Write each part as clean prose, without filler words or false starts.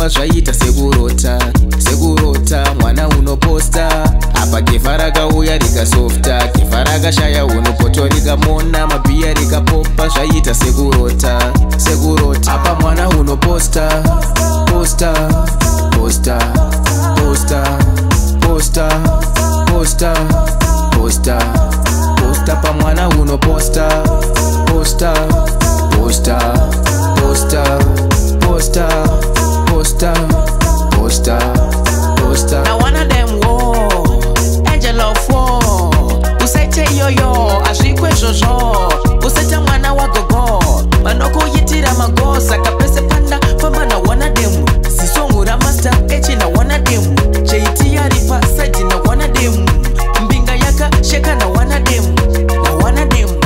popa zvaita sekurota mwana unoposta apa gefa rakauya rikasofta gefa rakashaya unopoto rikamona mabhiya rikapopa zvaita sekurota apa mwana unoposta posta posta posta posta posta posta posta pa mwana unoposta posta posta posta posta posta posta posta. Now one of them war angel of war usaite yoyo azvikwe zhozho usata mwana wa gogo manoko yitira magosa kapese panda famba na one of them sisongura master echi na one of them cheiti yari pa side na one of them mbinga yaka sheka na one of them na one of them.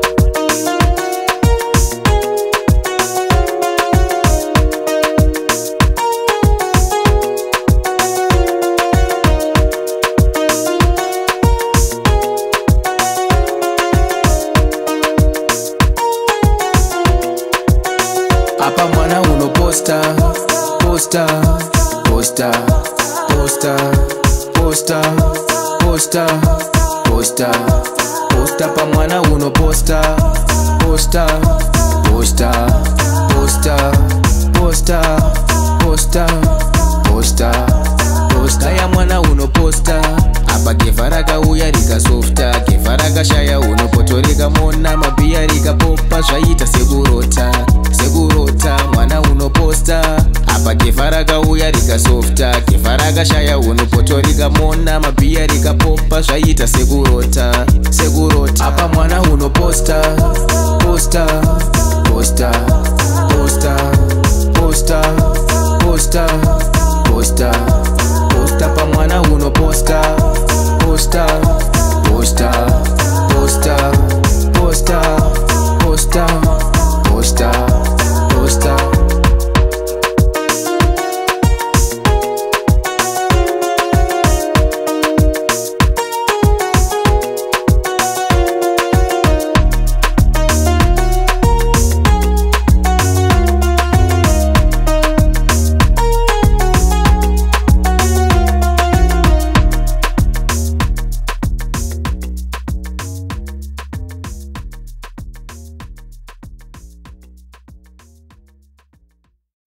Apa mwana unoposta posta posta posta posta posta posta posta pa mwana unoposta posta posta posta posta posta posta posta ya mwana unoposta apa gefa rakauya rikasofta gefa rakashaya unopoto rikamona mabhiya rikapopa zvaita sekurota mwana unoposta apa gefa rakauya rikasofta gefa rakashaya unopoto rikamona mabhiya rikapopa zvaita sekurota apa mwana unoposta posta posta posta posta posta posta